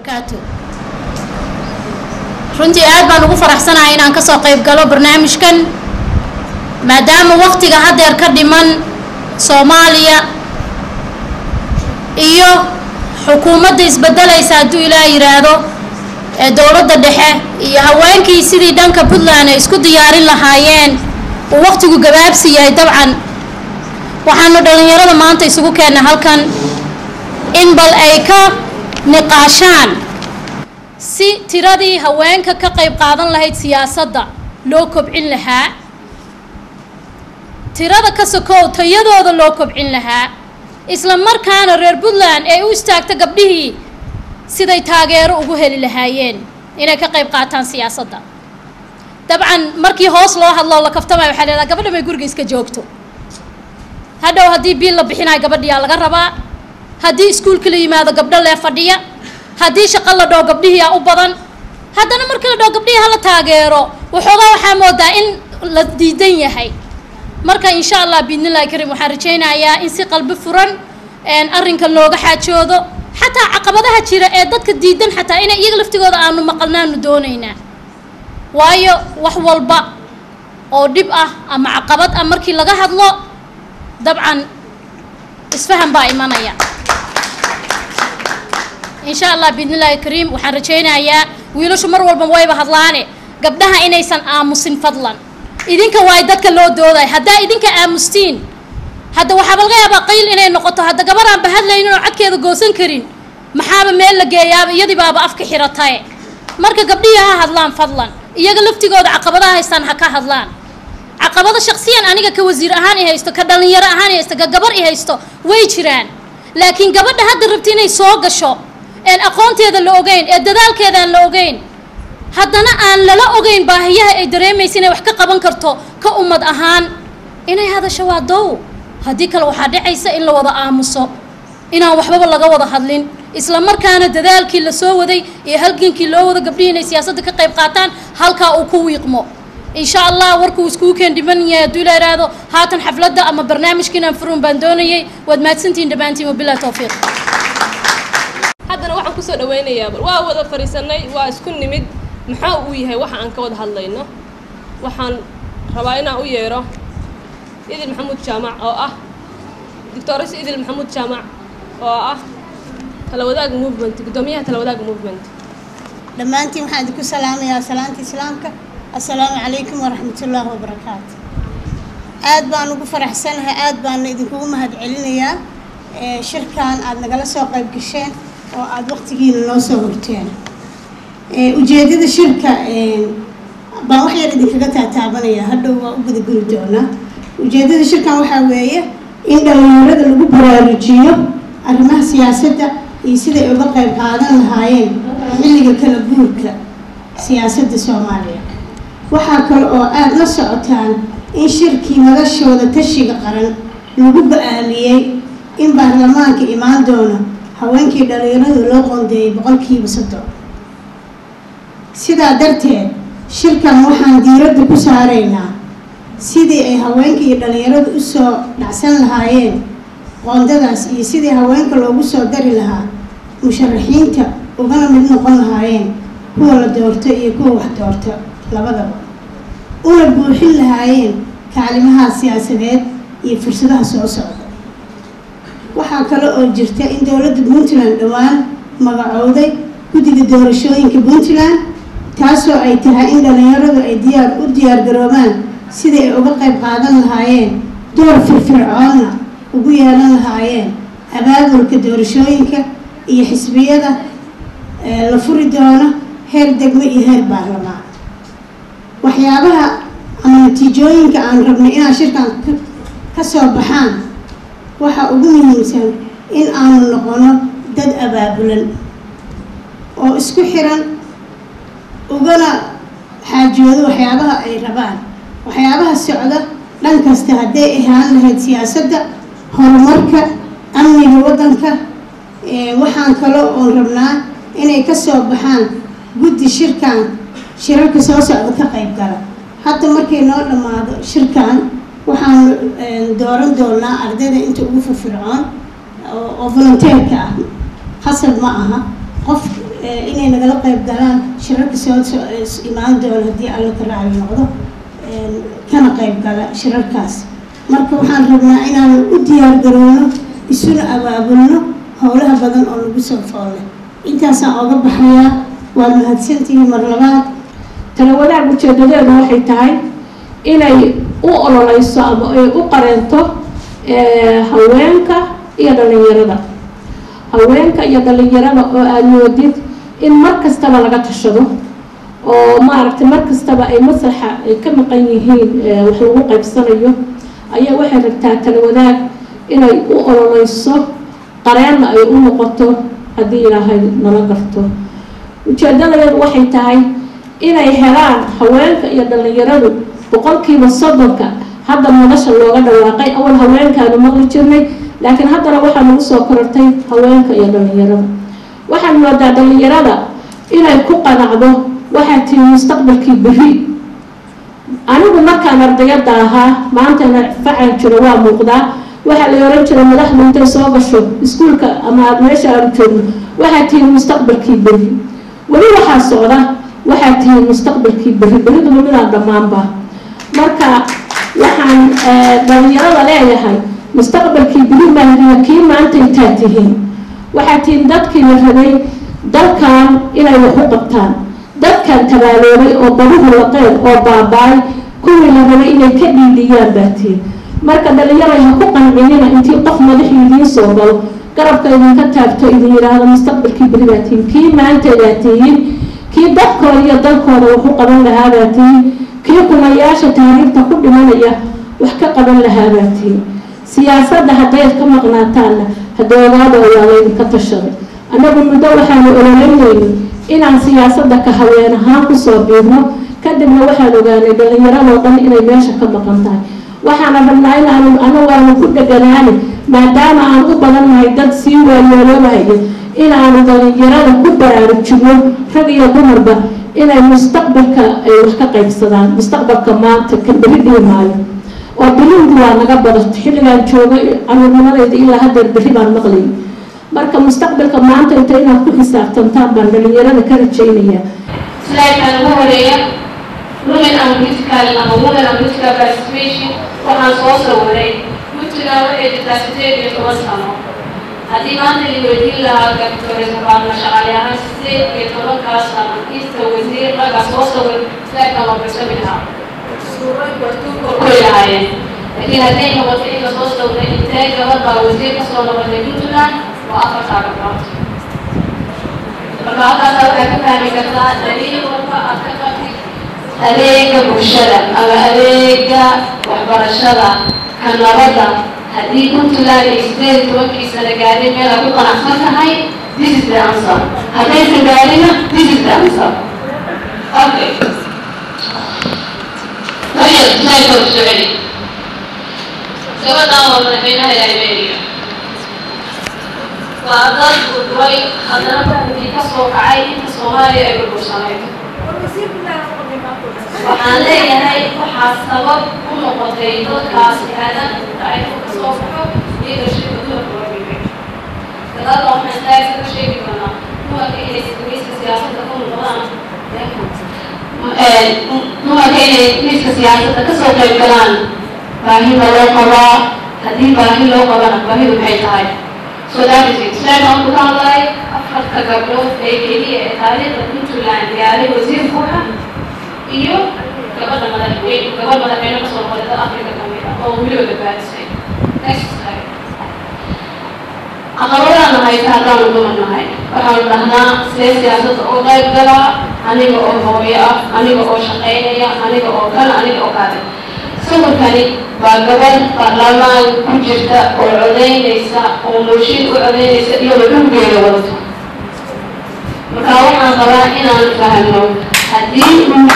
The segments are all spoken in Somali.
وبركاته. runtii aad baan ugu faraxsanahay inaan ka soo qayb galo barnaamijkan maadaama waqtiga hadeer ka dhiman Soomaaliya iyo xukuumadda isbedelaysa haduu Ilaahay yiraahdo ee dawladda dhexe iyo haweenkii sidii dhanka Puntland ay isku diyaarin lahaayeen oo waqtigu gabaabsi yahay dabcan waxaanu dhalinyarada maanta isugu keenay halkan in bal ay ka niqaashaan si tiradii haweenka ka qayb qaadan lahayd siyaasadda loo kobcin lahaa tirada ka sokow tayadooda loo kobcin lahaa isla markaana reer Puntland ay u istaagta gabdhihii siday taageero ugu heli lahaayeen inay ka qayb qaataan siyaasadda dabcan markii hoos loo hadlo la kaftamay waxa leedahay gabadha may guriga iska joogto hadhow hadii biil la bixinayo gabadhiya laga rabaa hadii iskuulka la yimaado gabdho lee fadhiya hadii shaqo la dhoo gabdhihiya u badan haddana markii la dhoo gabdhihi la taageero waxoogaa waxaa moodaa in la diidan yahay marka insha Allah biidnillaahi kariim waxaan rajaynayaa in si qalbi furan arrinka looga xaajoodo xataa caqabadaha jira ee dadka diidan xataa inay iyaga laftigooda aanu maqalnaanu doonaynaa waayo wax walba oo dib ah ama caqabad ah markii laga hadlo dabcan isfahan baa imanaya insha Allah biidnillaahi kariim waxaan rajaynayaa wiilashu mar walba wayba hadlaane gabdhaha inaysan aamusin fadlan idinka way dadka loo dooday hadaa idinka aamustiin hada waxa laga yaabaa qayl inay noqoto hada gabar aan bahadlaynin oo codkeeda goosan karin maxaaba meel la geeyaaba iyadii baaba afka xiratay marka gabdhiyaha hadlaan fadlan iyaga laftigooda caqabadaha haystaan ha ka hadlaan caqabada shakhsiyan aniga ka wasiir ahaan ay haysto ka dhalinyaro ahaan ay haysto ka gabar ay haysto way jiraan laakiin gabadha hadda rabti inay soo gasho een aqoonteeda la ogeyn ee dadaalkeeda aan la ogeyn haddana aan lala ogeyn baahiyaha ay dareemayso inay wax ka qaban karto ka ummad ahaan inay hadasho waa dow haddii kale waxaa dhacaysa in la wada aamuso inaan waxbaba laga wada hadlin isla markaana dadaalkii la soo waday iyo halgankii loo wada gabdhihi inay siyaasadda ka qayb qaataan halkaa uu ku wiiqmo insha Allah warkuu isku keen dhiman yahay haduu la yiraahdo haatan xafladda ama barnaamijkiina furuun baan doonayay waad maadsantiin dhabaantiin wabillahi tawfiiq haddana waxaan ku soo dhaweynayaa waa wada fariisanay waa isku nimid maxaa uu yahay waxa aan ka wada hadlayno waxaan rabaa inaan u yeero idil maxamuud jaamac oo ah doctoress idil maxamuud jaamac oo ah talawadaag movement gudoomiyaha talawadaag movement dhamaantiin waxaan idinku salaamayaa salaanta islaamka assalaamu calaykum waraxmatullaahi wabarakaatu aad baan ugu faraxsanahay aad baan idinku mahadcelinayaa shirkan aad nagala soo qayb gasheen oo aad waqtigiina noo soo horteen ujeedada shirka baan wax yar idinkaga taataabanaya hadhow waa u gudaguri doonaa ujeedada shirkan waxaa weeye in dhalinyarada lagu baraarujiyo arrimaha siyaasadda iyo sida ay uga qayb qaadan lahaayeen xilliga kala guurka siyaasadda Soomaaliya waxaa kale oo aad la socotaan in shirkii madashooda tashiga qaran lagu go'aamiyay in baarlamaanka imaan doono haweenkii dhalinyarada loo qoondeeyay 100%. sidaa darteed shirkan waxaan diiradda ku saaraynaa sidii ay haweenka iyo dhalinyarada u soo dhacsan lahaayeen qoondadaas iyo sidii haweenka loogu soo dari lahaa musharaxiinta ugana mid noqon lahaayeen kuwa la doorto iyo kuwa wax doorto labadaba una buuxin lahaayeen kaalimaha siyaasadeed iyo fursadaha soo socda waxaa kale oo jirta in dawladda Puntland dhawaan magacowday guddiga doorashooyinka Puntland taasoo ay tahay in dhalinyaradu ay diyaar garoobaan sidii ay uga qayb qaadan lahaayeen door firfircoona ugu yeelan lahaayeen abaabulka doorashooyinka iyo xisbiyada la furi doono heer degmo iyo heer baarlamaan waxyaabaha ama natiijooyinka aan rabnay inaan shirkan ka soo baxaan waxa ugu muhiimsan in aanu noqono dad abaabulan oo isku xiran ugana xaajoodo waxyaabaha ay rabaan waxyaabaha socda dhan kasta haday ahaan lahayd siyaasadda horumarka amniga wadanka waxaan kale oo rabnaa inay ka soo baxaan guddi shirarka soo socda ka qayb gala hadda markay noo dhamaado shirkan waxaan dooran doonaa ardayda inta ugu firfircoon oo volunteerka ah hasab ma aha qof inay nagala qayb galaan shirarka soo imaan doona haddii alla ka raaci noqdo kana qayb gala shirarkaas. marka waxaan rabnaa inaan u diyaar garowno isuna abaabulno howlaha badan oo lagu soo foolay. intaasaan oga baxayaa. waa mahadsantihiin mar labaad. tala wadaag ujeedadeedu waxay tahay inay u ololeyso ama ay u qareento haweenka iyo dhalinyarada. haweenka iyo dhalinyarada oo aad moodid in mar kastaba laga tashado oo maaragtay mar kastaba ay maslaxa ay ka maqan yihiin wax lagu qaybsanayo ayaa waxay rabtaa tala wadaag inay u ololeyso qareenna ay u noqoto haddii ilaahay nala garto. ujeedadeedu waxay tahay inay helaan haweenka iyo dhalinyaradu 30% hadda nolosha looga dhawaaqay. awal haweenkaanu maqli jirnay laakiin haddana waxaa nagu soo korortay haweenka iyo dhalinyarada. waxaan moodaa dhalinyarada inay ku qanacdo waxaa tii mustaqbalkii berri. anigu markaan ardayada ahaa maantana facan jiro waa muuqdaa. waxaa la oran jiray madaxdu intay soo gasho iskuulka ama aad meesha aan joogno waxaa tii mustaqbalkii berri. weli waxaa socda waxaa tii mustaqbalkii berri. berriduma midaan dhammaanba. marka waxaan dhalinyarada leeyahay mustaqbalkii berri maahdiya kii maanta intaa tihiin. waxaa tihiin dadkii la rabay dalkan inay wax u qabtaan. dadkan tabaaloobay oo baruhu laqeen oo baabaay kuwii la rabay inay ka dhiidhiyaan baa tihiin. marka dhalinyaro ha ku qancinina intii qof madaxii idiin soo galo garabka idinka taagto idin yidhaahdo mustaqbalkii berri baa tihiin. kii maanta baa tihiin. kii dadkooda iyo dalkooda wax u qaban lahaa baa tihiin. kii kunayaasha taariikhta ku dhimanaya wax ka qaban lahaa baa tihiin. siyaasadda haddayd ka maqnaataanna haddii ogaada ayaa laydinka tashaday. annagu muddo waxaanu ololeynayno inaan siyaasadda ka haween ahaan kusoo biirno. kadibna waxaan ogaanay dhalinyaradoo dhan inay meesha ka maqan tahay. waxaana rabnaa inaanu anagu ku dheganaani maadaama aan u badannahay dad sii waayeeloobahayo inaanu dhalinyarada ku baraarujino rag iyo dumarba inay mustaqbalka ay wax ka qaybsadaan. mustaqbalka maanta ka beri dhihi maayo oo bilindu waa naga badato. xilligaan jooga caruurnimadayda ilaa haddeer berri baan maqlayay. marka mustaqbalka maanta inta inaad ku xisaabtantaan baan dhalinyarada ka rajaynaya. slide-kan ugu horeeya women and political ama women and political participation waxaan soo sawiray puntland waxay jirtaa 18 sano. haddii maanta la weydiin lahaa gabdhoreesabaadna shaqaale ahaan 18 sano inta wasiir laga soo sawir slide-kan loo birsami lahaa suurad wartuuko ku lahaayeen. laakiin hadday noqotay in lasoo sawiray intee gabadha wasiir ka soo noqotay puntland waa 4 gabdhood. marka halkaas waxay ka fahmi kartaa daliil walba aad ka qabtid adeega bulshada ama adeega waxbarashada ka nabadda. haddii puntland ay 18 sano gaadhay meel ay ku qanacsan tahay this is the answer. haddaysan gaadhina this is the answer. okay طيب slide kale soconi. gabadhaan waa madaxweynaha Liberia. waa dad udway haddana bahankii ka soo kacay inta Soomaaliya ay burbursaneyd. waxaan leeyahay waxaa sabab u noqotay dadkaas aadan ay ka soo baxo leadership dumarka loo dhigay. gadaal waxaan taasi ka sheegi doonaa dumarka inay miiska siyaasadda ku noqdaan dumarka inay miiska siyaasadda ka soo qayb galaan baahida loo qabaa. haddii baahi loo qabana baahidu maxay tahay. so that is it. slide-kan ku hadlay 4 gabdhood ee keliya ee taariikhda puntland gaaray wasiir buuxa iyo gabadha madaxweyne ka soo noqotay dad Afrika ka mid ah oo weliba badbaadisay. next slide. caqabadaana haysta haddaanu dumar nahay waxaanu dhahnaa sidee siyaasadda uga qayb galaa aniga oo hooyo ah aniga oo shaqaynaya aniga oo kan aniga oo kaale. sawirkani waa gabadh baarlamaan ku jirta oo codeynaysa oo mooshin u codeynaysa iyadoo dhulgeeda wadato. markaa waxaan qabaa inaan fahno haddii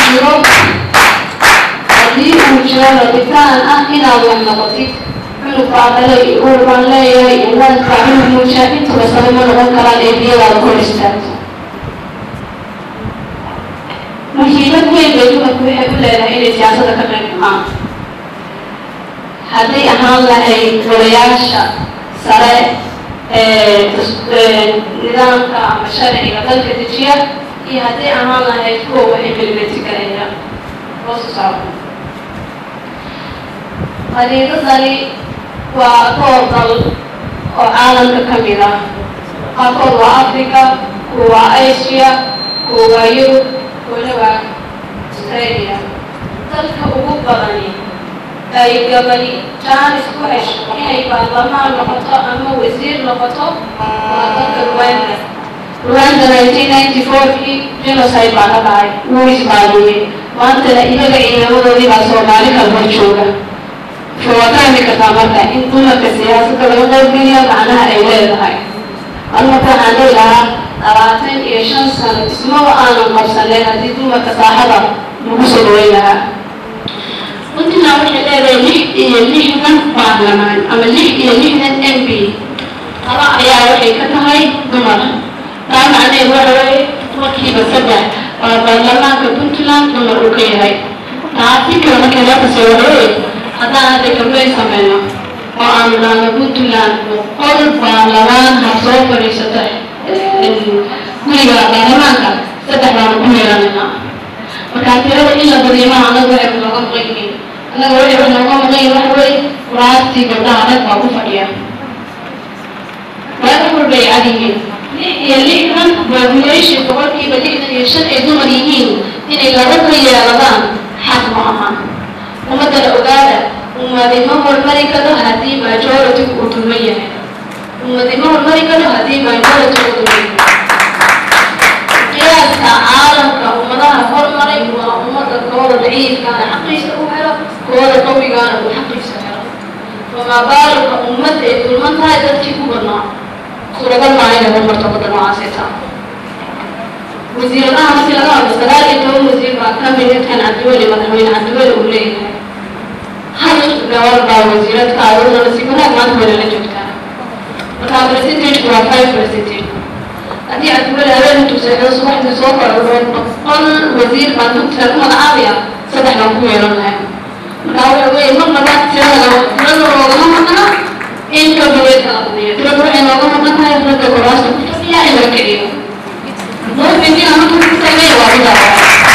uu jiro rabitaan ah inaad wax noqotid cunug baadale iyo uur baan leeyahay iyo waalidka cunug muusha intuba sabe ma noqon karaan ee biyadaada kor istaagto. muhiimad weyn bay dumarku waxay u leedahay inay siyaasadda ka qayb galaan. hadday ahaan lahayd golayaasha sare nidaamka ama sharciga dalka dejiya iyo haddii ahaan lahayd kuwa wax implementi karaya hoosu socda. qariidadani waa koob dal oo caalamka ka mid ah. qaarkood waa Africa, kuwa waa Asia, kuwa waa Yurub, kuwana waa Australia. dalka ugu badani ay gabadhi jaanis ku hesho inay baarlamaan noqoto ama wasiir noqoto waa dalka Rwanda. Rwanda 1994kii genocide baa ka dhacay, wuu isbaaliyey. maantana iyaga ciidamadoodii baa Soomaali kalbar jooga. waa fahmi kartaa marka in dumarka siyaasadda laga qaybgeliyo macnaha ay leedahay. marka waxaan leeyahaa 25 sano ismaba aanan qabsaneyn haddii dumarka saaxada lagu soo dhaweyn lahaa. Puntland waxay leedahay 60 baarlamaan ama 60 MP. laba ayaa waxay ka tahay dumar. taa macnaheedu waxa weeye markiiba 3 waa baarlamaanka Puntland dumar uu ka yahay. taasi kale markay loo kasoo wareegay haddaan hadda kambeyn sameyno oo aan idhaahno Puntland 100 baarlamaan ha soo fadhiisata guriga baarlamaanka 3 baan ku yeelanaynaa. marka tirada in la badiimaa anagu waxay nooga maqan yihiin. anaga waxay nooga maqan yihiin waxa weeye kuraastii gabdhaha rag baa ku fadhiya. waa walbay cad yihiin. 60 population boqolkiiba 65 ay dumar yihiin inay laba ka yeeladaan xaq ma aha. ummadana ogaada ummadima hormari karo haddii majority uu dulman yahay. ummadima hormari karo haddii majority uu dulman yahay. qiyaaska caalamka ummadaha hormaray waa ummadda kooda daciifkaana xaqiisa u helo kooda qawigaana uu xaqiisa helo. famaa baaluka ummad ay dulman tahay dadkii ku badnaa suuragal maa inay hormarto wadda noocaasayta. wasiiradaha markii laga hadlo 19 wasiir baa ka mid kan cabdiweli madaxweyne cabdiweli uu leeyahay. hal gabar baa wasiiradka awoodda nasiibanaag maanta wayna la joogtaa. markaa percentage waa 5%. haddii cabdiweli habeen intuu seexdo subaxdii soo kordhoon 100 wasiir baan Puntland u magacaabaya 3 baan ku yeelan lahay. markaa waxa weeye marnaba tirada loogama maqna in kabineed kala badiyo. tirada waxay nooga maqan tahay ragga kuraasta ku fadhiya in la kiciyo. mudminiina markuu ku sameeya waa u daraa.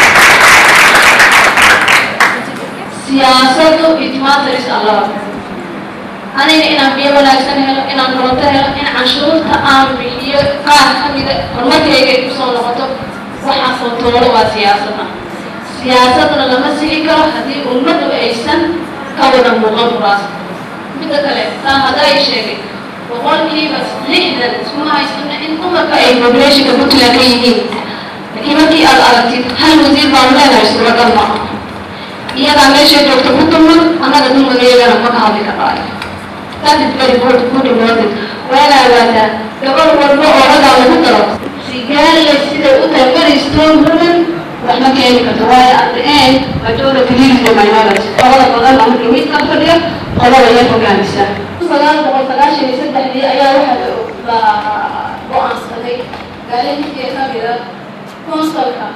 siyaasaddu it matters a lot. aniga inaan biyo wanaagsan helo, inaan koronto helo, in canshuurta aan bixiyo qaar ka mida horumarkayga ay kusoo noqoto waxaa kontaroolo waa siyaasadda. siyaasadna lama sixi karo haddii ummaddu aysan ka wada muuqan kuraasta. midda kale taa haddaa ay sheegay boqolkiiba 60 iskuma haysana in dumarka ay populationka Puntland ka yihiin. laakiin markii aad aragtid hal wasiir baan leenahay suuragal ma aha. iyadaa meeshay joogto ku dulman annaga dumarka iyagana ma ka hadli karaayo. that is very good important. waana ogaataa gabar walba oo ragaa lagu daro sigaalla siday u tahay very strong women wax ma keeni karto. waayo at the end majority leads the minority. qolada badan ama kamid ka fadhiya qolada yar hogaamisa. 1993 ayaa waxaa la go'aansaday gaalintii ka mida consulka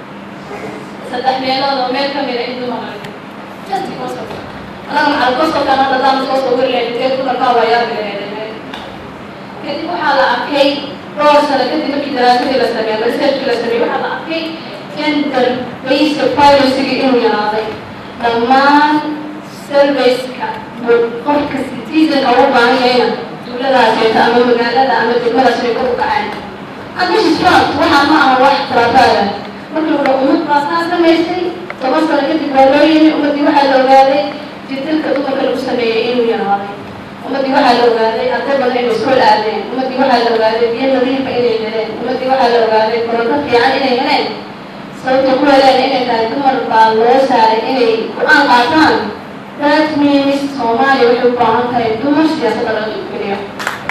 3 meelood oo meel ka mida in dumar just consulka. أنا مع القصة كان هذا دام صوت ولا يدير كل كوا يا بلاد. كذي وحلا أكيد راسنا كذي ما كده راسنا كده سبيا بس كده سبيا وحلا أكيد كان بيس الفايروس اللي إنه ينادي. لما سيرفيس كا بقول كسيتيزن أو بعدين هنا ولا راسي تأمل مجال لا أمل تقول راسي كده كعين. أنا مش فاهم وحنا ما واحد راسايا. ممكن لو أمك راسنا ما يصير طبعا كده بقولين أمك واحد لو قالي جدلك دوما كانوا سميين وينهارين. ومدي واحد لو قالي أقرب من إنه سؤال عليه. ومدي واحد لو قالي بين نظيف إلى يدين. ومدي واحد لو قالي كرنت في عن إلى يدين. صوت كل هذا إنه كان دمر بالله سعر إلى قرآن قاسان. that means Somali وحب عن كان دمر سياسة الرجل كلها.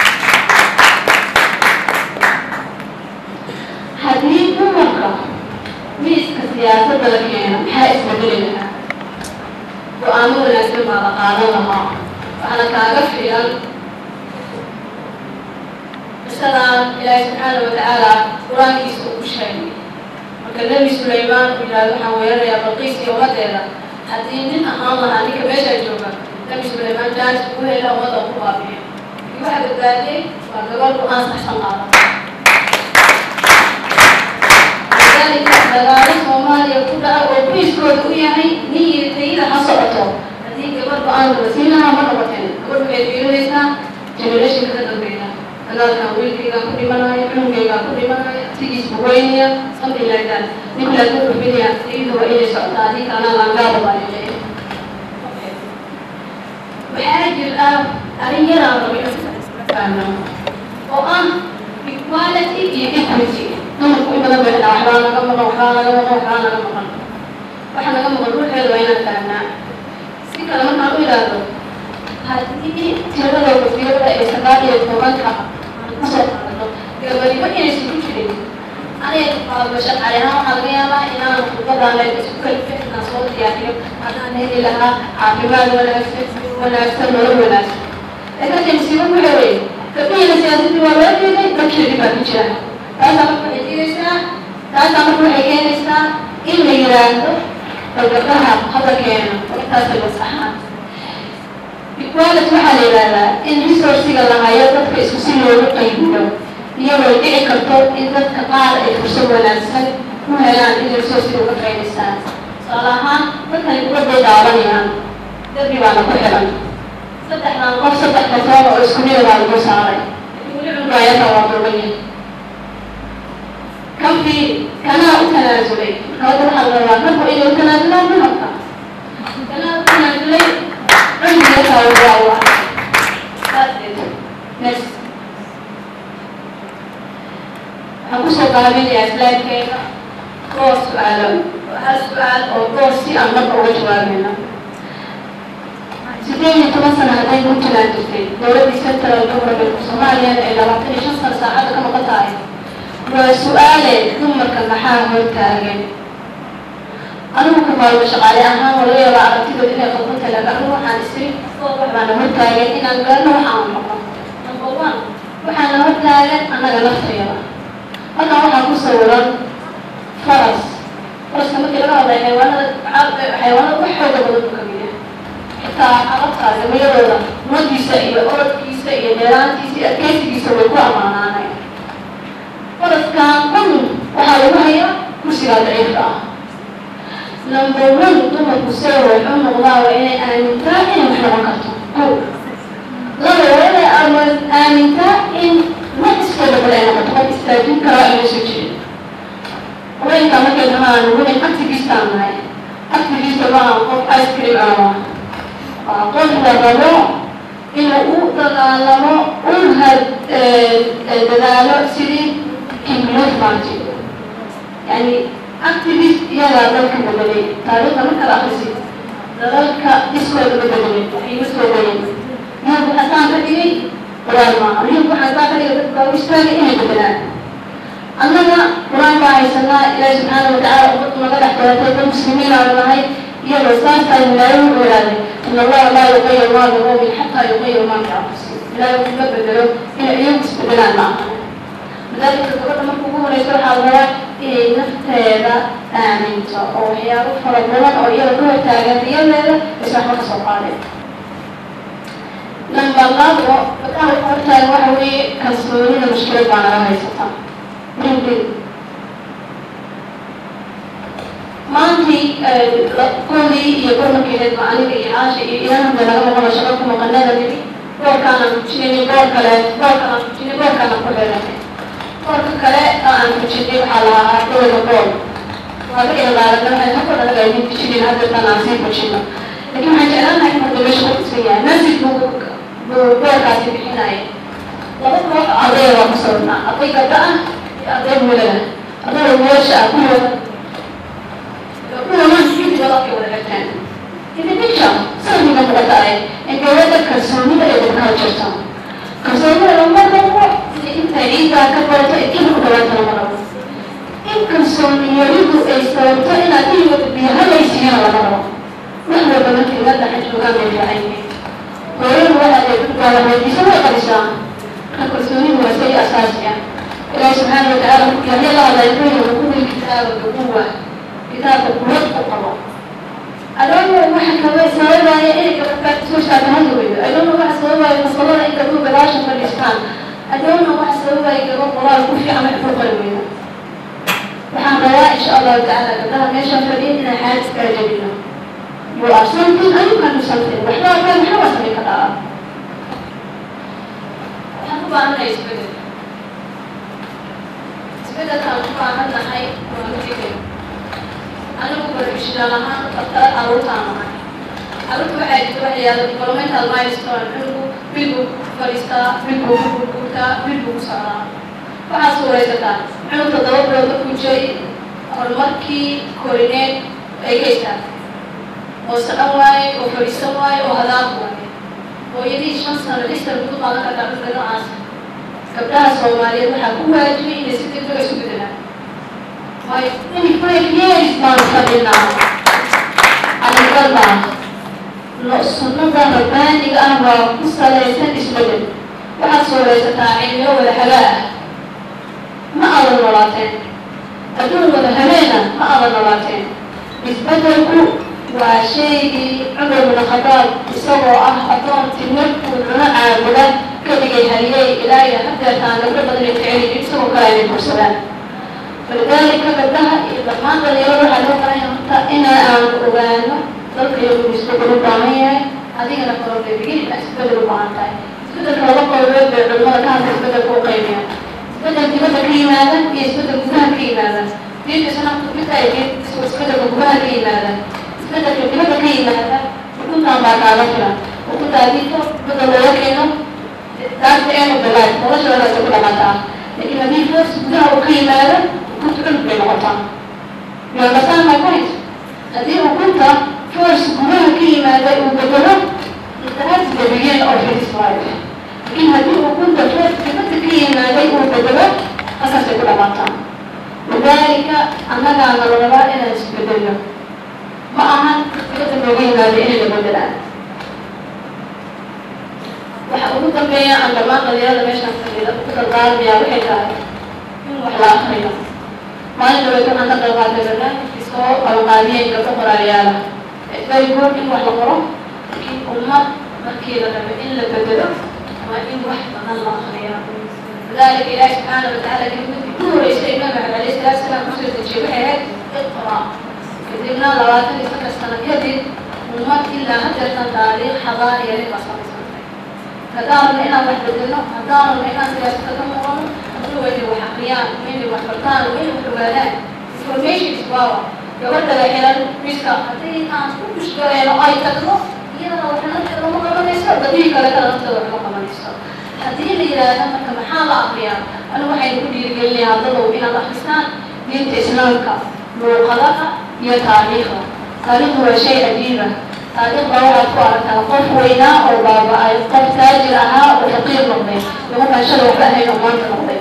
هذه دمرة ميس كسياسة الرجل حائس بدلها. وأمر لازم على قانونها وأنا كأغفيا السلام إلهي سبحانه وتعالى قرآن يسوق شيء وكلم سليمان إلى الحويرة يا بلقيس يوم هذا حتى من أهانها أنك بيش أجوبة كلم سليمان جالس يقول إلى وضع قوابين واحد الثاني وقبل أن تحصل على لذلك دلالة Soomaaliya ku dhaca oo qoyskooda u yahay niyadayda xasalato hadii gabadha aan wasiinaha ma noqotin gabadha waxay fiirinaysaa generation ka dambeeya dagaalkan wiilkayga ku dhimanayo cunugayga ku dhimanayo sidiis buweynaya something like that nin la ku bixiya iyadoo waa inay socotaa hadii kalena langaaba baa leeyahay waxaa jira arrin yar aan rabo inaan oo ah equality iyo equity dumarku in badan bay dhahaa waxbaa naga maqan waxaa naga maqan waxa naga maqan ruuxeedu waa inaan fahamnaa si kale markaan u idhaahdo haddii tirada wasiirada ee 19 kasoo qaadato gabadhiba inaysan ku jirin aniga qaadasho cali ahaan waxaa laga yaabaa inaan khudbadaan isku kalifin inaan soo diyaariyo haddaan heli lahaa caafimaad wanaagsan nolol wanaagsan laakiin musiibo waxa weeye gabdhihiina siyaasadii waa loo jeeday dadkeedii baa ku jira taasaa marka waxay keenaysaa in la yiraahdo gabdhaha hadalkeena intaasay masaxaan equality waxaa la yidhaahdaa in resourciga la hayo dadka isku si loogu qaybiyo iyadoo dhici karto in dadka qaar ay fursad wanaagsan ku helaan in resourciga uga qaybaystaan tusaale ahaan dadkani kubadday daawanayaan darbi baana ku xiran saddexdan qof 3 qofood oo isku mid baa lagu saaray weli cunugayata waa duubanyahay كم في كنا تنازلي هذا الحضارة نبغى إلى تنازلات نبغى كنا تنازلي عندي يساوي نفس هنقص قابل يا سلام كيف قوس سؤال هالسؤال أو قوسي أنا بقول جوابنا سيدي تمسنا هذين ممكن أن تفيد دولة ستة الكبرى بالصوماليا إلى 12 ساعة كما قطعي وسؤالي ثم كمحاها هرتاجين أنا مكبر مشغالي أها ولا يرى عرفتي إني قبلت لك أروح عن السرير وأنا هرتاجين إن أنا وحنا نقطع نمبر 1 وحنا هرتاجين أنا جلست يلا أنا راح أصورا فرس كما كده هذا حيوانات وحوجة بدون كمية حتى عرفتها جميلة ولا مودي سئية أورد كيسئية نيران كيسئية كيسئية ويكون معنا فرص كان كل وحاولوا هي كرسي ضعيف نمبر 1 ضمن مساوي الأم الله وإني آمنتا إن محرقته أو لا ولا آمنتا إن ما تستوعب ولا نقطة استاذين كرائم سجين وين كمان كمان وين أكتيفيست عماي أكتيفيست بقى قف آيس كريم أنا قف لبلو إنه أوضلالمو أولها دلالو سيدي كميات ماجي يعني أكتيفيست يلا ذلك بدلي تاريخ ما كان أخسي ذلك ديسكو بدلي وحي مسكو بدلي يوم حسان بدلي قرآن ما يوم حسان بدلي ويشتغل إيه بدلان أننا قرآن باعي سنة إلى سبحانه وتعالى وقت ما قد احتواتي المسلمين على الله يلا ساسا لا يوم ولاده إن الله لا يغير ما بقوم حتى يغير ما بأنفسهم لا يبدلوا إلى يوم بدلان معه لذلك الكبار مركوبون يسرح الله إلى نفتيدا آمنته أو حياة فرضنا أو إلى كل تاجرية لا يسرح الله سبحانه لما الله فتاه القرطة وحوي كسبونين المشكلة بعنا راه يسطا ممكن ما أنتي كلي يقول لك إذا معني بإعاش إذا هم دلهم ولا شغلكم وقلنا ذلك دور كان مجنين دور كلا دور كان مجنين دور كان كلنا marka kale aan ku jidin xalaha dowladda bool waa in la raadinayo in kala laga yimid jidin hadda tanasi ku jidno laakiin waxaan jeclaanahay in hadda meesha ku tsiyaa nasi boolkaasi bixinaya laba koox arday waa kusoo arday gabdha ah iyo arday wiilal arday wiilasha ah kuwa ma jidin wada ka wada xirtaan in picture sababta muuqata in gabadha kalsoonida ay dadka jirto kalsoonida lama rabo أنت عيدا كبرت إكيد كبرت المرض إن كنسوني يريد إيستوت إلى كلمة بها ليس هنا المرض نحن بنت لنا حجم كامل في عيني وين ولا يكون ولا يسوي قرشان كنسوني هو شيء أساسي الله سبحانه وتعالى يقول الله لا يكون يكون الكتاب بقوة كتاب قوة القوة I don't know what كمان سبب إيه كمان شو شغله وياه. I don't know what سبب فصلنا إنك تقول بلاش فلسطين. I don't know what سبب إنك تقول والله يكون في عمل فوق وياه. وحنا إن شاء الله تعالى كده ماشي فدين إن حياة كجديدة. You are something and you can do something. وإحنا كان حواس من كذا. إحنا بعمل إيش بدل. بدل كان بعملنا هاي وعملنا أنا بقول إشتغل لها أكثر أروت واحد يا developmental milestone بيلو فريستا بيلو بوكا بيلو سارة فحصل رئيستا أنا تدور بقول شيء المركي كورينات أي كيستا وسأواي وفريستواي وهذاقواي ويدي شخص أنا لسه بقول أنا كتابة كذا عاصم قبلها الصومالية وحكوا هاجي إن ستة تلقى سودنا my 25 years man sabina alqalba lo sunnada rabbaniga ah waa ku salaysan isbedel waxa sooreysata cilmiyo wada xagaa ma adan noolaateen adduun wada habeena ma adan noolaateen isbedelku waa shaygii cumar bin khadaab isagoo ah adoon timirkuu cuna caabuda ka dhigay haliyey ilaahay hadeertaan gabdho badan ay jecel isagoo kale inay korsadaan فلذلك بدها لما ضليروا على لغة إن أوغانو ضلك يقول يستقبلوا طعمية هذه أنا قررت بيجي أستقبلوا بعضاي استقبل الوقت والوقت بالمرة كانت استقبل فوق قيمة استقبل كذا كريم هذا يستقبل كذا كريم هذا ليش أنا كنت أجيب استقبل كذا كريم هذا استقبل كذا كريم هذا وكنت عم بعد فلان وكنت أجيب بدل وكينه تعرف أنا بلاد والله شو أنا أقول لك لكن هذه فرص كذا وكريم هذا كنت كنت بالغطاء يا بسام ما كنت هذه وكنت فرص كلها كلمة وبدلها انتهت ببيان أو في إسرائيل لكن هذه وكنت فرص كلمة وبدلها أساس كل غطاء لذلك أنا على الغلاء إلى إسبدلها معها كتب بيان هذه اللي بدلها وحقوق البيان عندما قليلا مش نفسي كتب الغالب يا وحيدها من وحلا آخرين ما يدري كم أنت تلقى تجربة إسقاط أو قانية كتب رأيانا إذا يقول إن واحد مرة لكن أمة مكيلة إلا تجربة ما إن واحد من الله خيرا لذلك إلهي سبحانه وتعالى يقول شيء نبع عليه الصلاة والسلام مسجد الشبه اقرأ كتبنا لواتن لسنة السنة يدد أمة إلا هجرة تاريخ حضاري للبصر كدار من إنا واحد بدلنا كدار من إنا سياسة تمرنا وين وحقيان وين وحبرتان وين وحوالان information is power يقول لك إلى المسكة هذه الناس كل شيء إلى أي تكلو هي أنا وحنا نحن ما كمان نسأل بدي كلا كلا نسأل ما كمان نسأل هذه اللي إذا أنا كمحل أقيان أنا واحد يقول يقول لي هذا لو إلى باكستان بنت إسلامك مقالة هي تاريخها تاريخ هو شيء عجيب تاريخ روعة قارة قف وينا أو بابا قف تاجر أها وفقير نقضي لما كان شلو بأهل أمان نقضي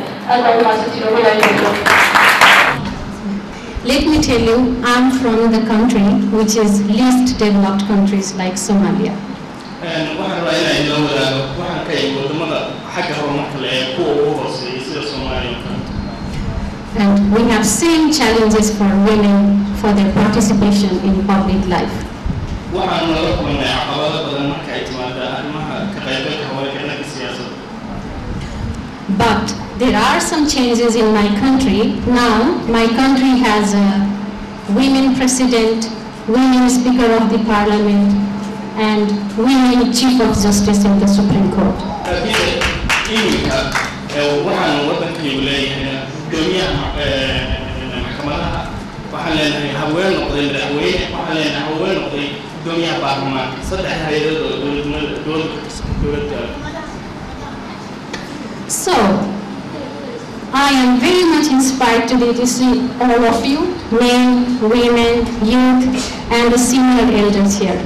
Let me tell you, I'm from the country which is least developed countries like Somalia. And we have same challenges for women for their participation in public life. But there are some changes in my country. Now, my country has a women president, women speaker of the parliament, and women chief of justice in the Supreme Court. So, I am very much inspired today to see all of you, men, women, youth, and the senior elders here.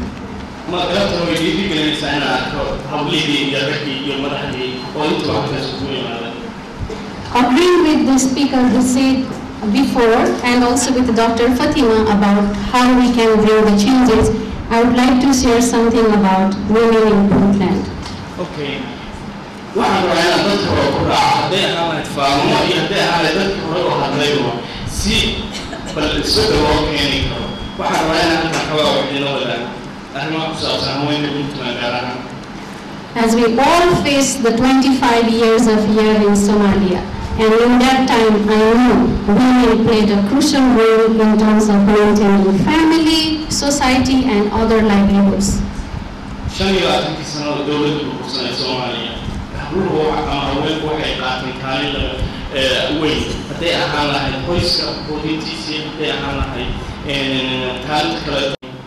Agreeing with the speaker who said before, and also with Dr. Fatima about how we can bring the changes, I would like to share something about women in Puntland. Okay. waxaan rabaa inaan dadka hore ku raaco hadday ahaan faarumo iyo hadday ahaan dadka hore oo hadlayno si bal isu dhawoo keeni karo waxaan rabaa inaan halkan xoogaa waxayna wadaan arrimaha ku saabsan haweenka Puntland gaar ahaan. As we all face the 25 years of year in Somalia, and in that time I know women played a crucial role in terms of maintaining family, society and other livelihoods. 25 sano dawladdu ku sanay Soomaaliya habluhu ama haweenku waxay qaateen kaalin weyn haday ahaan lahayd qoyska qoyskiisa haday ahaan lahayd kaalin kale.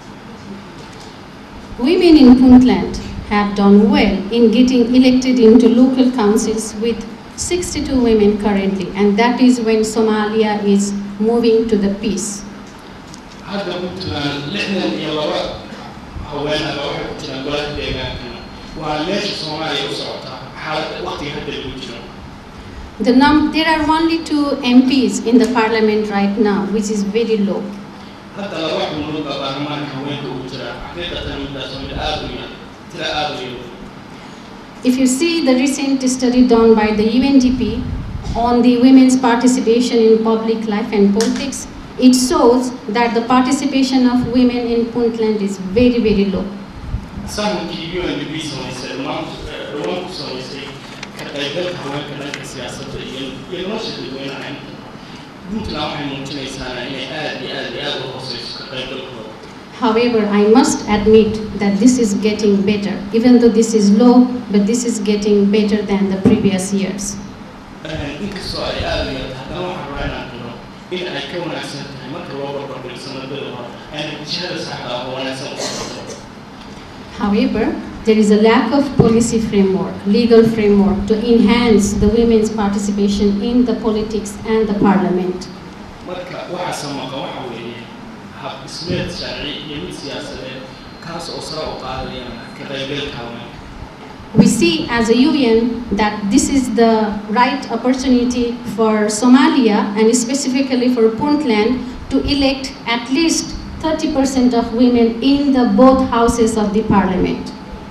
Women in Puntland have done well in getting elected into local councils with 62 women currently, and that is when Somalia is moving to the peace. Hadda Puntland lixdan iyo laba haweenada waxay ku jiraan golaha deegaanka waa meesha Soomaaliya u socota xaalada waqtiga hadda lagu jiro. There are only 2 MPs in the parliament right now, which is very low. Hadda laba xubnood baa baarlamaanka haweenka ugu jira xaqiiqatan midaas oo aad u yar tira aad u yar. If you see the recent study done by the UNDP on the women's participation in public life and politics, it shows that the participation of women in Puntland is very, very low. Sahankii UNDP samaysay dhammaan ku samaysay ka qaybgalka haweenka dhanka siyaasadda iyo nolosha dadweynaha Puntland waxay muujinaysaa inay aad iyo aad u hooseyso ka qaybgalkooda. However, I must admit that this is getting better, even though this is low, but this is getting better than the previous years. However, there is a lack of policy framework, legal framework to enhance the women's participation in the politics and the parliament. We see as a UN that this is the right opportunity for Somalia and specifically for Puntland to elect at least 30% of women in the both houses of the parliament.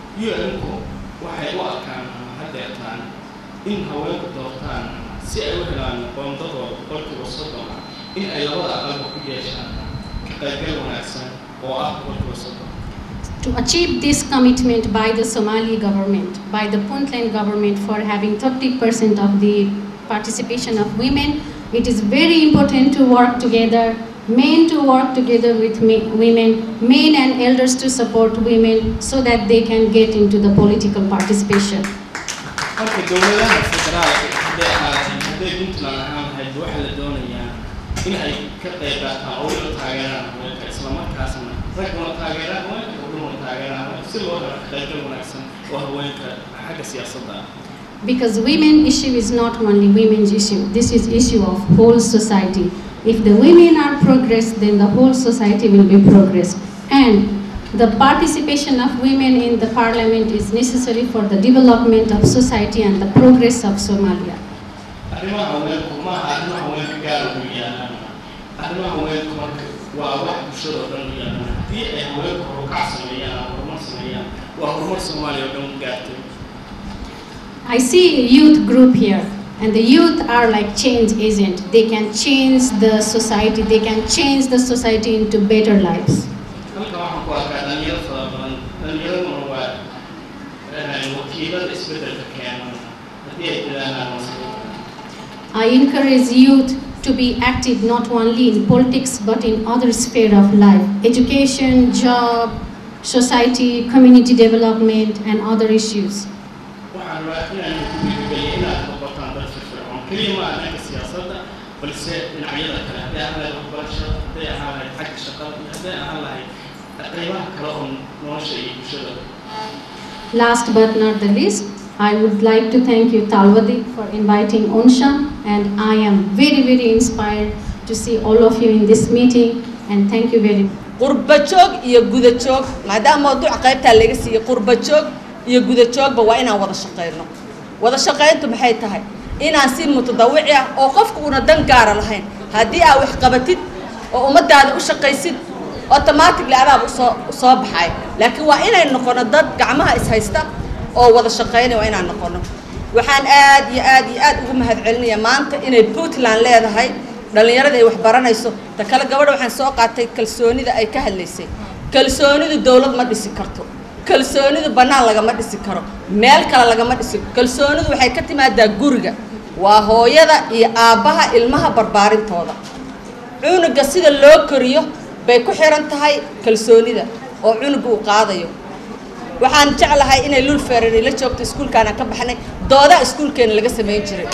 To achieve this commitment by the Somali government, by the Puntland government for having 30% of the participation of women, it is very important to work together, men to work together with women, men and elders to support women so that they can get into the political participation. Because women issue is not only women's issue, this is issue of whole society. If the women are progressed, then the whole society will be progressed. And the participation of women in the parliament is necessary for the development of society and the progress of Somalia. I see a youth group here, and the youth are like change agent. They can change the society. They can change the society into better lives. I encourage youth to be active not only in politics but in other sphere of life: education, job, society, community development, and other issues. Last but not the least, I would like to thank you, Talwadi, for inviting Onshan, and I am very, very inspired to see all of you in this meeting, and thank you very much. Qurbajog iyo gudajog, maadaama mawduuca qaybta laga siiyay qurbajog iyo gudajogba waa inaan wada shaqeyno. Wada shaqeyntu maxay tahay? Inaan si mutadawwic ah oo qofku una dan gaar lahayn, haddii aad wax qabatid oo ummadaada u shaqaysid automatically aad soo baxay. Laakiin waa inay noqono dad gacmaha is haysta oo wada shaqeynaya waa inaan noqono. Waxaan aad iyo aad ugu mahadcelinayaa maanta inay Puntland leedahay dhalinyarada ay wax baranayso ta kale gabadha waxaan soo qaatay kalsoonida ay ka hadlaysay kalsoonidu dawlad ma dhisi karto kalsoonidu banaan lagama dhisi karo meel kale lagama dhisi kalsoonidu waxay ka timaadaa guriga waa hooyada iyo aabaha ilmaha barbaarintooda cunuga sida loo koriyo bay ku xiran tahay kalsoonida oo cunuga uu qaadayo waxaan jeclahay inay lul feeran la joogto iskuulkaana ka baxnay dooda iskuulkeena laga sameyn jiray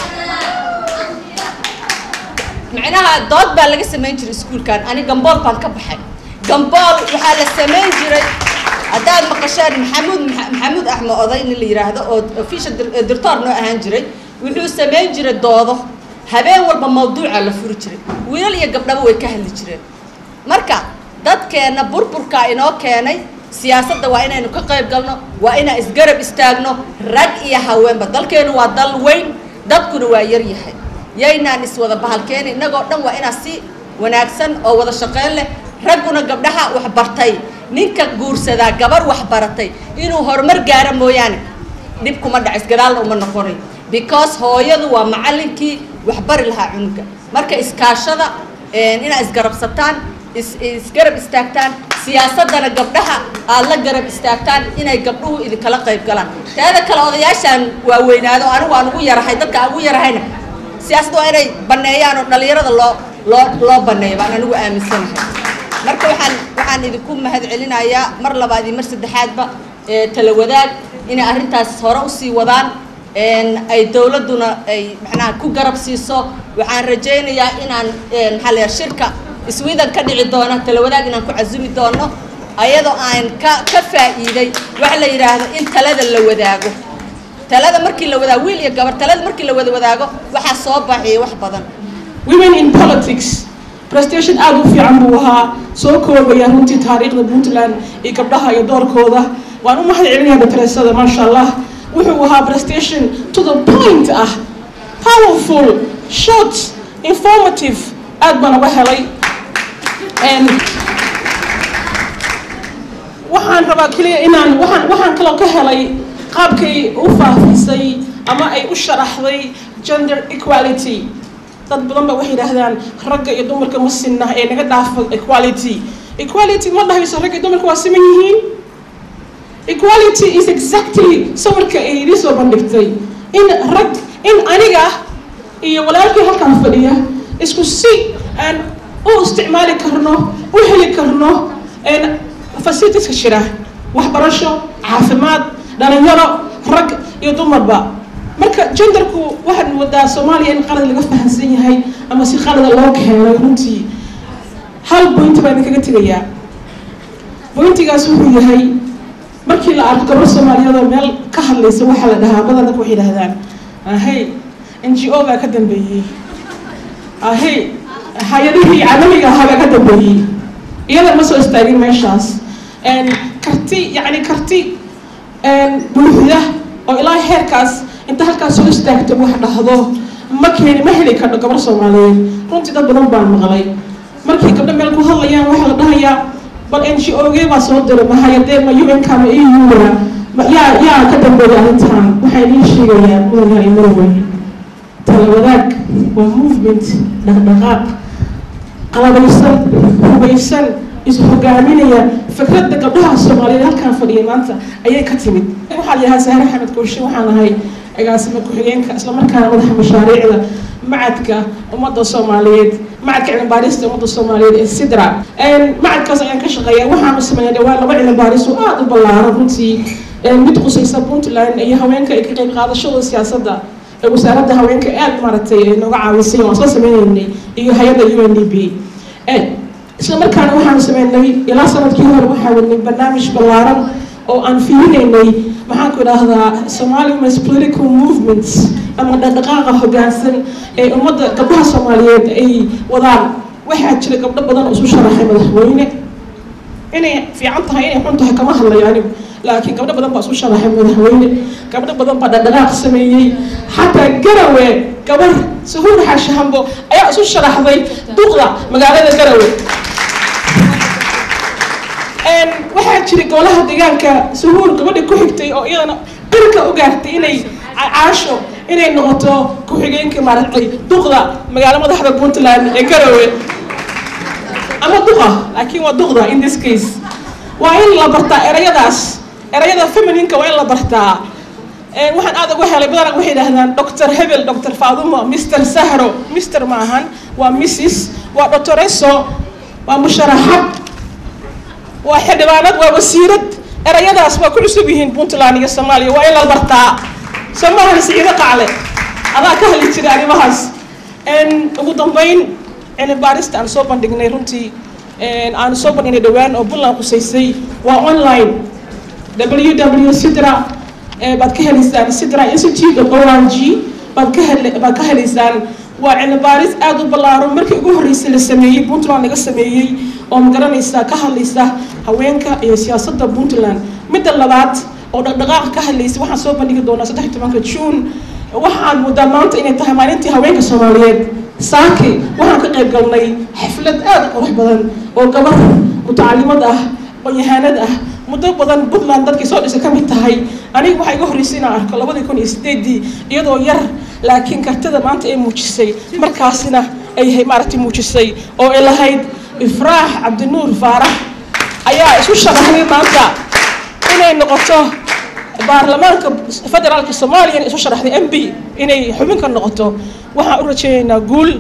macnaha dood baa laga sameyn jiray iskuulkan ani gambool baan ka baxay gambool waxaa la sameyn jiray haddaad maqasheen maxamuud axmed oday nin la yiraahdo oo official director noo ahaan jiray wuxuu sameyn jiray doodo habeen walba mawduuca la furi jiray wiilal iyo gabdhaba way ka hadli jireen marka dadkeena burburka inoo keenay siyaasadda waa inaynu ka qayb galno waa inaan isgarab istaagno rag iyo haweenba dalkeenu waa dal weyn dadkuna waa yar yahay yaynaan iswada bahalkeeni innagoo dhan waa inaan si wanaagsan oo wada shaqeyn leh ragguna gabdhaha wax bartay ninka guursadaa gabar wax baratay inuu horumar gaaro mooyaane dhib kuma dhacis gadaalna uma noqonayo because hooyadu waa macallinkii wax bari lahaa cunuga marka iskaashada inaad isgarabsataan isgarab istaagtaan siyaasadana gabdhaha aad la garab istaagtaan inay gabdhuhu idinkala qayb galaan teeda kale odayaashaan waa weynaado anigu aan ugu yarahay dadka aan ugu yarahayna siyaasadda waa inay baneeyaan oo dhalinyarada loo baneeyo baan anigu aaminsanahay marka waxaan idinku mahad celinayaa mar labaad iyo mar saddexaadba tala wadaag inay arrintaas hore usii wadaan ay dawladuna ay macnaha ku garab siiso waxaan rajaynayaa inaan maxaa la shirka iswiidan ka dhici doona tala wadaag inaan ku casumi doono ayadoo aan ka faa'iiday wax la yiraahdo in talada la wadaago talada markii la wadaago wiil iyo gabar talada markii la wadaago waxa soo baxay wax badan women in politics presentation aad u fiican buu ahaa soo koobaya runtii taariikhda Puntland iyo gabdhaha iyo doorkooda waan u mahad celinayaa Dr. Masha Allah wuxuu ahaa presentation to the point powerful short informative aad baan uga helay waxaan rabaa kaliya inaan waxaan kaloo ka helay qaabkay u faafisay ama ay u sharaxday gender equality dad badan ba waxay yiraahdaan ragga iyo dumarka ma sinna ee naga dhaafo equality ma dhahayso ragga iyo dumarka waa siman yihiin equality is exactly sawirka ay idin soo bandhigtay in aniga iyo walaalkii halkan fadhiya isku si aan u isticmaali karno u heli karno facilitieska shira waxbarasho caafimaad dhalinyaro rag iyo dumarba marka genderku waxaan wadaa Soomaaliya in qalad laga fahansan yahay ama si qalad loo keenay runtii hal point baan kaga tagayaa pointigaas wuxuu yahay markii la arko gabar Soomaaliyeed meel ka hadlaysa waxa la dhahaa badanka waxay yiraahdaan NGO ga ka dambeeyay hay'adihii caalamiga ah ka dambeeyay iyada ma soo istaagin meeshaas karti buuxda oo ilaa heerkaas inta halkaas soo istaagto wax dhahdo ma heli karto gabar Soomaaliyeed runtii dad badan baan maqlay markii gabdha meel ku hadlayaan waxa la dhahayaa bal NGO ga soo diray ma hay'adee ma Haweenka ma EU yaa ka dambeeyay intaan waxay idin sheegayaan mooyaa imarway tala wadaag waa movement dhaqdhaqaaq qalabaysan hubaysan isu hogaaminaya fikradda gabdhaha Soomaaliyeed halkan fadhiya maanta ayay ka timid waxaa la yahay Sahar Axmed Kooshin waxaan ahay agaasima ku-xigeenka isla markaana madaxa mashaariicda macadka ummadda Soomaaliyeed macadka cilmi baarista ummadda Soomaaliyeed ee Sidra macadkaas ayaan ka shaqeeyaa waxaanu sameeyay dhawaan laba cilmi baaris oo aad u ballaaran runtii mid qusaysa Puntland iyo haweenka ay ka qayb qaadashada siyaasadda wasaaradda haweenka aad maaragtay nooga caawisay oo soo sameeynay iyo hay'adda UNDP isla markaana waxaan sameeynay ilaa sanadkii hore waxaan wadnay barnaamij ballaaran oo aan fiirinay maxaan ku idhaahdaa Somali women's political movements ama dhaqdhaqaaqa hoggaansan ee ummadda gabdhaha Soomaaliyeed ay wadaan waxaa jira gabdho badan oo isu sharaxay madaxweyne inay fiican tahay inay xun tahay kama hadlayo anigu laakiin gabdho badan baa isu sharaxay madaxweyne gabdho badan baa dhaqdhaqaaq sameeyay xataa Garoowe gabar Suhuur Xashambo ayaa isu sharaxday duqda magaalada Garoowe waxaa jira golaha deegaanka Suhuur gabadha ku xigtay oo iyadana dhulka u gaartay inay caasho inay noqoto ku-xigeenka maaragtay duqda magaalo madaxda Puntland ee Garoowe ama duqa laakiin waa duqda in this case waa in la bartaa erayada feminine waa in la bartaa waxaan aad ugu helay badan waxay yiraahdaan Dr. Hebel Dr. Faadumo Mr. Sahro Mr. maahan waa Mrs. waa Dr. waa musharaxad waa xildhibaanad waa wasiirad erayadaas waa ku cusub yihiin Puntland iyo Soomaaliya waa in la bartaa Soomaaliya sida qaale adaa ka heli jiray arrimahaas ugu dambeyn baarista aan soo bandhignay runtii aan soo bandhignay dhawaan oo Puntland qusaysay waa online www.sidra baad ka helaysaan sidra institute.org baad ka helaysaan waa cilmi baaris aad u ballaaran markii ugu horeysay la sameeyay Puntland laga sameeyay oo magaranaysa ka hadlaysa haweenka iyo siyaasadda Puntland midda labaad oo dhaqdhaqaaq ka hadlaysa waxaan soo bandhigi doonaa 13 June waxaan muddo maanta inay tahay maalintii haweenka Soomaaliyeed saaki waxaan ka qayb galnay xaflad aad u qurux badan oo gabar mutacallimad ah oo yahanad ah muddo badan Puntland dadkii soo dhisay ka mid tahay aniga waxa iga horeysay inaan arko 2008 iyadoo yar laakiin kartada maanta ay muujisay markaasina ay maaragtay muujisay oo ay lahayd ifraax cabdinuur faarax ayaa isku shaqaynay maanta inay noqoto baarlamaanka federaalka Soomaaliya isku sharaxday MP inay xubin ka noqoto waxaan u rajaynaynaa guul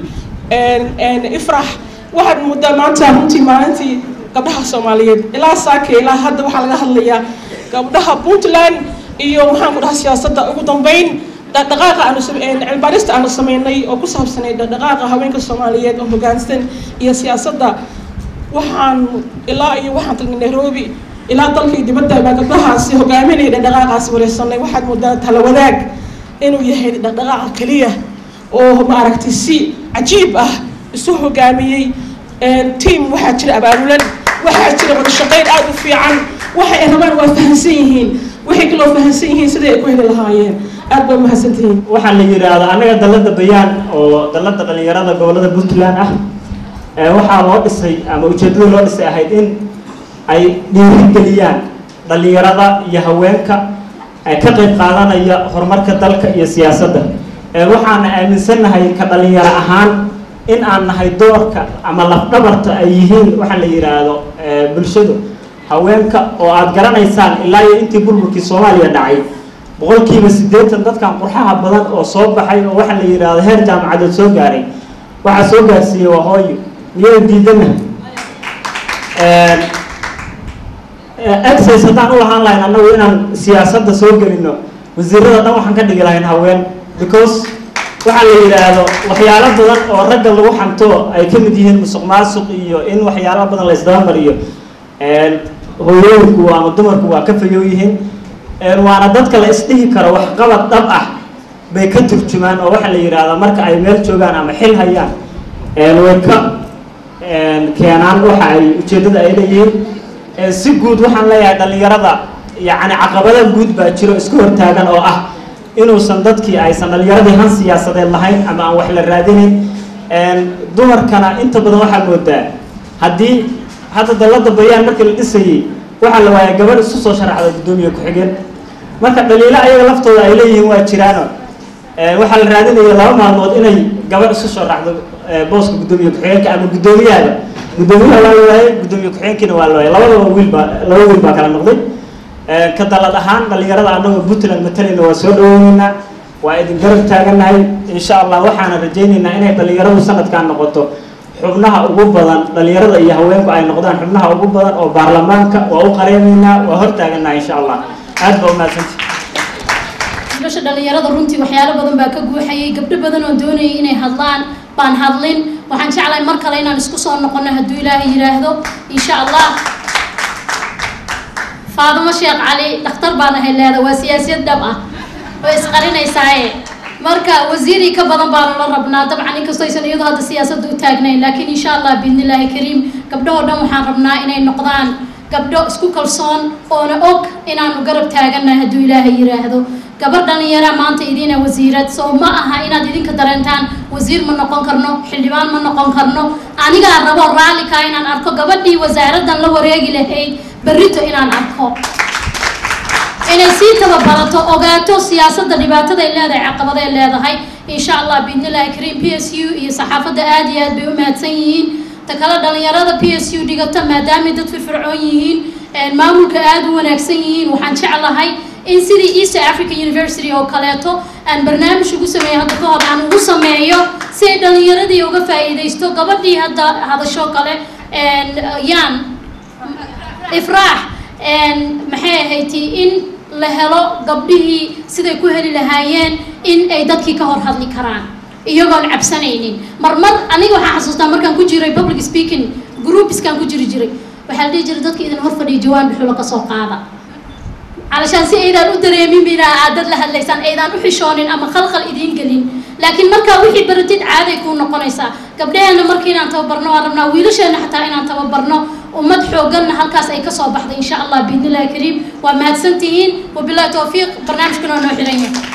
ifraax waxaan muddo maanta runtii maalintii gabdhaha Soomaaliyeed ilaa saake ilaa hadda waxa laga hadlayaa gabdhaha Puntland iyo waxaan ku dhahay siyaasadda ugu dambeyn dhaqdhaqaaqa aanu cilmi-baarista aanu sameynay oo ku saabsanay dhaqdhaqaaqa haweenka Soomaaliyeed oo hoggaansan iyo siyaasadda waxaan tagnay Nairobi ilaa dalkii dibadda baa gabdhahaasi hogaaminaya dhaqdhaqaaqaasi wareysanay waxaad moodaa tala wadaag inuu yahay dhaqdhaqaaqa kaliya oo maaragtay si cajiib ah isu hogaamiyay team waxaa jira abaabulan waxaa jira wada shaqayn aad u fiican waxa ay rabaan waa fahansan yihiin waxay kaloo fahansan yihiin sidii ay ku heli lahaayeen aad baa mahadsantihiin waxaa la yiraahdaa anaga dalada bayaan oo dalada dhalinyarada gobolada Puntland ah waxaa loo dhisay ama ujeedada loo dhisay ahayd in ay dhiirigeliyaan dhalinyarada iyo haweenka ay ka qayb qaadanaya horumarka dalka iyo siyaasadda waxaan aaminsanahay ka dhalinyaro ahaan in aan nahay doorka ama lafdhabarta ay yihiin waxa la yiraahdo bulshadu haweenka oo aad garanaysaan ilaa iyo intii burburkii Soomaaliya dhacay boqolkiiba 80 dadkan qurxaha badan oo soo baxay oo waxa la yiraahdo heer jaamacadeed soo gaaray waxa soo gaarsiiyay waa hooyo miyay diidana access haddaan u lahaan lahayn annagu inaan siyaasadda soo gelino wasiirada dhan waxaan ka dhigi lahayn haween because waxaa la yiraahdo waxyaalo badan oo ragga lagu xanto ay ka mid yihiin musuqmaasuq iyo in waxyaalo badan la isdaba mariyo hooyooyinku ama dumarku waa ka fayow yihiin waana dadka la isdhihi karo wax qabad dhab ah bay ka turjumaan oo waxa la yiraahdo marka ay meel joogaan ama xil hayaan way ka keenaan waxa ay ujeedada ay leeyihiin si guud waxaan leeyahay dhalinyarada yacni caqabada guud baa jiro isku hortaagan oo ah inuusan dadkii aysan dhalinyaradii han siyaasadeed lahayn ama aan wax la raadinin dumarkana inta badan waxaa moodaa haddii hadda dalada bayaan markii la dhisayay waxaa la waayay gabadh isu soo sharaxda gudoomiye ku-xigeen marka dhaliilo ayaga laftooda ay leeyihiin waa jiraano waxaa la raadinaya 2 maalmood inay gabadh isu soo raacdo booska gudoomiye ku-xigeenka ama gudoomiyaha waa la waayay gudoomiye ku-xigeenkina waa la waayay laba wiil baa kala noqday ka dalad ahaan dhalinyarada anagoo Puntland matalayna waa soo dhaweynaynaa waa idin garab taaganahay insha Allah waxaan rajaynaynaa inay dhalinyaradu sanadkan noqoto xubnaha ugu badan dhalinyarada iyo haweenku ay noqdaan xubnaha ugu badan oo baarlamaanka waa u qareemeynaa waa hor taaganahay insha Allah aad baa mahadsantihiin nolosha dhalinyarada runtii waxyaalo badan baa ka guuxayay gabdho badan oo doonayay inay hadlaan baan hadlin waxaan jeclahay mar kale inaan isku soo noqono hadduu Ilaahay yiraahdo insha Allah Faadumo Sheekh Ali dhakhtar baan ahay leedahay waa siyaasiyad dhab ah oo isqarinaysaa marka wasiiri ka badan baan la rabnaa dabcan inkastoo aysan iyadu hadda siyaasadda u taagnayn laakiin insha Allah biidnillaahi kariim gabdhaha dhan waxaan rabnaa inay noqdaan gabdho isku kalsoon oo og inaan u garab taaganahay hadduu Ilaahay yiraahdo gabar dhalinyaro maanta idina wasiirad soo ma aha inaad idinka dareentaan wasiir ma noqon karno xildhibaan ma noqon karno aniga rabo raali ka inaan arko gabadhii wasaaraddan la wareegi lahayd barrito inaan arko inay sii tababarato ogaato siyaasadda dhibaatada ay leedahay caqabada ay leedahay insha allah biidnillaahi kariim PSU iyo saxaafadda aad iyo aad bay u mahadsan yihiin ta kale dhalinyarada PSU dhigata maadaama dad firfircoon yihiin maamulka aad u wanaagsan yihiin waxaan jeclahay in sidii East Africa University oo kaleeto aan barnaamij ugu sameeyo hadda ka hor aan ugu sameeyo si ay dhalinyaradii uga faa'iidaysto gabadhii hadda hadasho kale yaan ifraax maxay ahayd in la helo gabdhihii siday ku heli lahaayeen in ay dadkii ka hor hadli karaan iyagoon cabsanaynin marmar aniga waxaan xasuustaa markaan ku jiray public speaking groupskaan ku jiray waxaa la dhihi jiray dadka idin hor fadhiya jawaan dhuxulo ka soo qaada علشان سيدان ودريمين بنا عدد لها الليسان أيضاً وحشونين أما خلق الإدين لكن مركا وحي برديد عادة يكون نقنيسا قبلها أن مركينا نتوبرنا ورمنا ويلوش أن حتى إنا نتوبرنا ومدحو قلنا هالكاس أي كسو بحض إن شاء الله بإذن الله الكريم وما هتسنتهين وبالله توفيق برنامج كنا نوحي